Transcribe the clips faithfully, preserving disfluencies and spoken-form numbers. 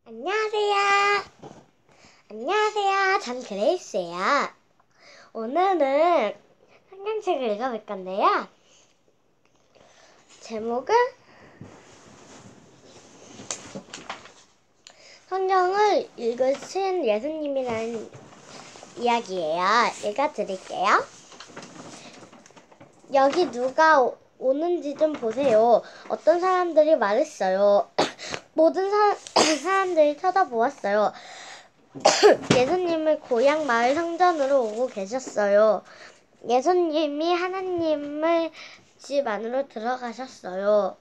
안녕하세요. 안녕하세요. 전 그레이스예요. 오늘은 성경책을 읽어볼 건데요. 제목은 성경을 읽으신 예수님이라는 이야기예요. 읽어드릴게요. 여기 누가 오, 오는지 좀 보세요. 어떤 사람들이 말했어요. 모든 사, 사람들이 쳐다보았어요. 예수님을 고향 마을 성전으로 오고 계셨어요. 예수님이 하나님의 집 안으로 들어가셨어요.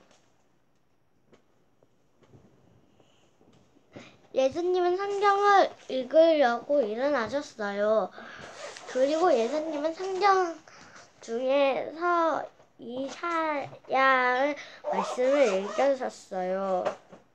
예수님은 성경을 읽으려고 일어나셨어요. 그리고 예수님은 성경 중에서 이사야의 말씀을 읽으셨어요.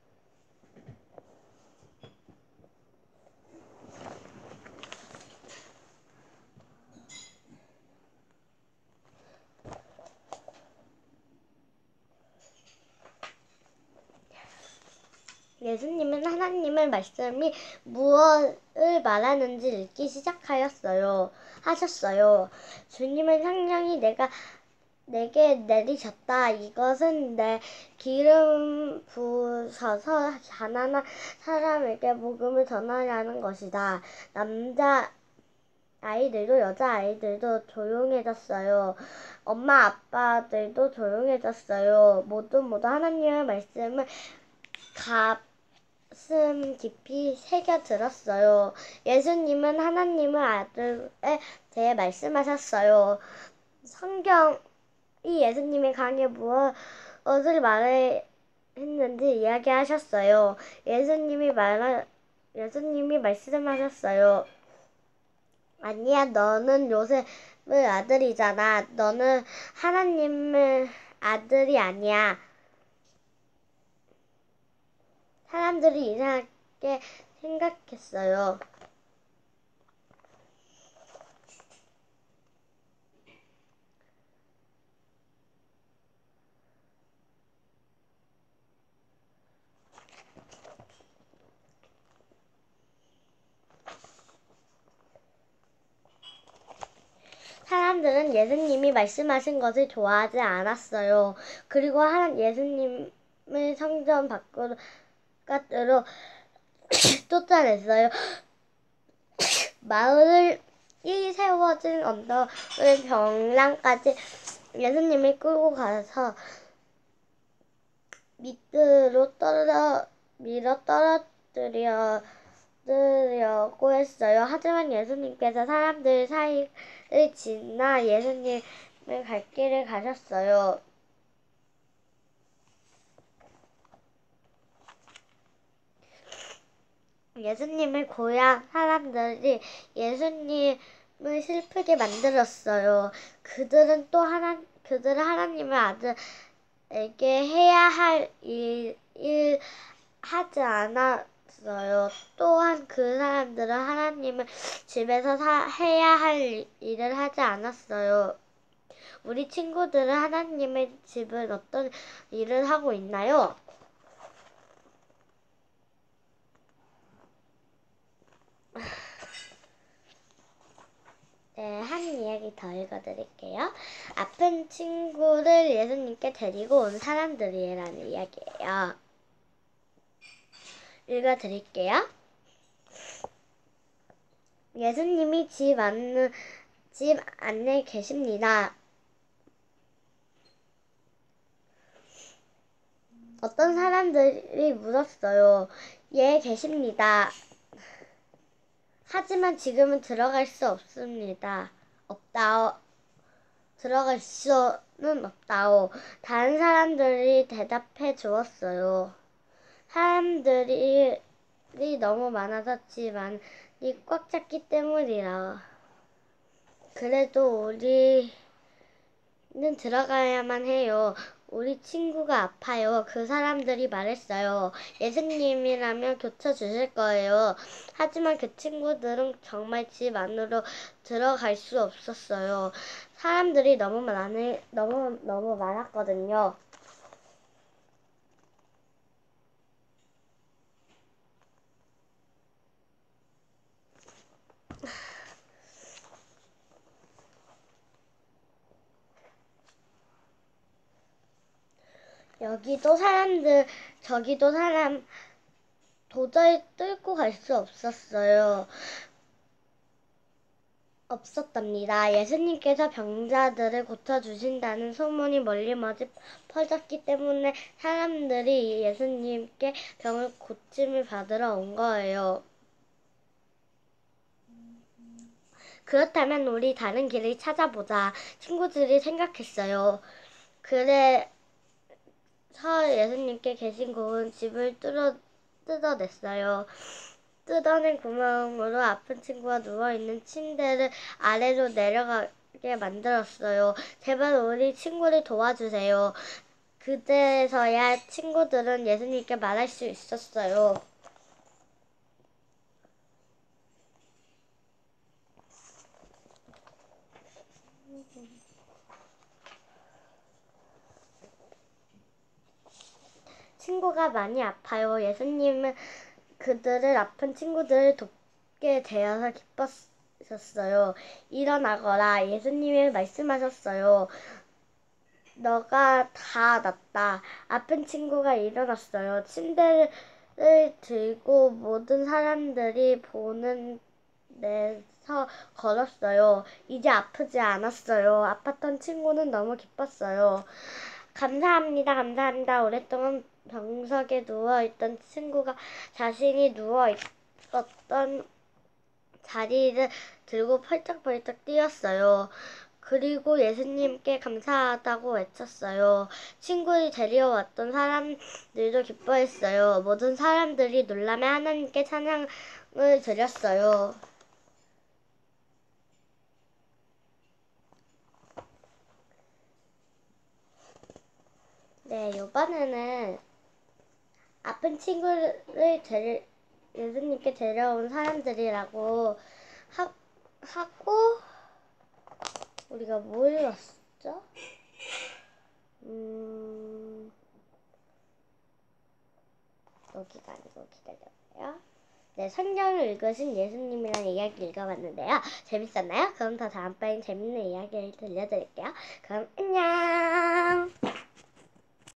예수님은 하나님의 말씀이 무엇을 말하는지 읽기 시작하였어요. 하셨어요. 주님의 성령이 내가 내게 내리셨다. 이것은 내 기름 부으셔서 가난한 사람에게 복음을 전하려는 것이다. 남자 아이들도 여자 아이들도 조용해졌어요. 엄마 아빠들도 조용해졌어요. 모두 모두 하나님의 말씀을 가슴 깊이 새겨 들었어요. 예수님은 하나님의 아들에 대해 말씀하셨어요. 성경이 예수님의 강에 무엇을 말했는지 이야기하셨어요. 예수님이 말하, 예수님이 말씀하셨어요. 아니야, 너는 요셉의 아들이잖아. 너는 하나님의 아들이 아니야. 사람들이 이상하게 생각했어요. 사람들은 예수님이 말씀하신 것을 좋아하지 않았어요. 그리고 하나 예수님을 성전 밖으로 쫓아냈어요. 마을을 이 세워진 언덕을 병랑까지 예수님이 끌고 가서 밑으로 떨어 밀어 떨어뜨려 려고 했어요. 하지만 예수님께서 사람들 사이를 지나 예수님의 갈 길을 가셨어요. 예수님의 고향 사람들이 예수님을 슬프게 만들었어요. 그들은 또 하나 그들은 하나님의 아들에게 해야 할 일을 하지 않았어요. 또한 그 사람들은 하나님의 집에서 사, 해야 할 일을 하지 않았어요. 우리 친구들은 하나님의 집은 어떤 일을 하고 있나요? 네, 한 이야기 더 읽어드릴게요. 아픈 친구를 예수님께 데리고 온 사람들이라는 이야기예요. 읽어드릴게요. 예수님이 집 안, 집 안에 계십니다. 어떤 사람들이 물었어요. 예, 계십니다. 하지만 지금은 들어갈 수 없습니다. 없다오. 들어갈 수는 없다오. 다른 사람들이 대답해 주었어요. 사람들이 너무 많아서 집 안이 꽉 찼기 때문이라. 그래도 우리는 들어가야만 해요. 우리 친구가 아파요. 그 사람들이 말했어요. 예수님이라면 고쳐주실 거예요. 하지만 그 친구들은 정말 집 안으로 들어갈 수 없었어요. 사람들이 너무 많이, 너무, 너무 많았거든요. 여기도 사람들, 저기도 사람, 도저히 뚫고 갈 수 없었어요. 없었답니다. 예수님께서 병자들을 고쳐주신다는 소문이 멀리멀리 퍼졌기 때문에 사람들이 예수님께 병을 고침을 받으러 온 거예요. 그렇다면 우리 다른 길을 찾아보자. 친구들이 생각했어요. 그래서 예수님께 계신 고운 집을 뚫어, 뜯어냈어요. 뜯어낸 구멍으로 아픈 친구가 누워있는 침대를 아래로 내려가게 만들었어요. 제발 우리 친구를 도와주세요. 그때서야 친구들은 예수님께 말할 수 있었어요. 친구가 많이 아파요. 예수님은 그들을 아픈 친구들을 돕게 되어서 기뻤었어요. 일어나거라. 예수님이 말씀하셨어요. 너가 다 낫다. 아픈 친구가 일어났어요. 침대를 들고 모든 사람들이 보는 데서 걸었어요. 이제 아프지 않았어요. 아팠던 친구는 너무 기뻤어요. 감사합니다. 감사합니다. 오랫동안 병석에 누워있던 친구가 자신이 누워있었던 자리를 들고 펄쩍펄쩍 뛰었어요. 그리고 예수님께 감사하다고 외쳤어요. 친구를 데려왔던 사람들도 기뻐했어요. 모든 사람들이 놀라며 하나님께 찬양을 드렸어요. 네, 이번에는 아픈 친구를 데려, 예수님께 데려온 사람들이라고 하, 하고 우리가 뭘 읽었죠? 음, 여기가 아니고 기다려요. 네, 성경을 읽으신 예수님이라는 이야기 읽어봤는데요. 재밌었나요? 그럼 더 다음번에 재밌는 이야기를 들려드릴게요. 그럼 안녕!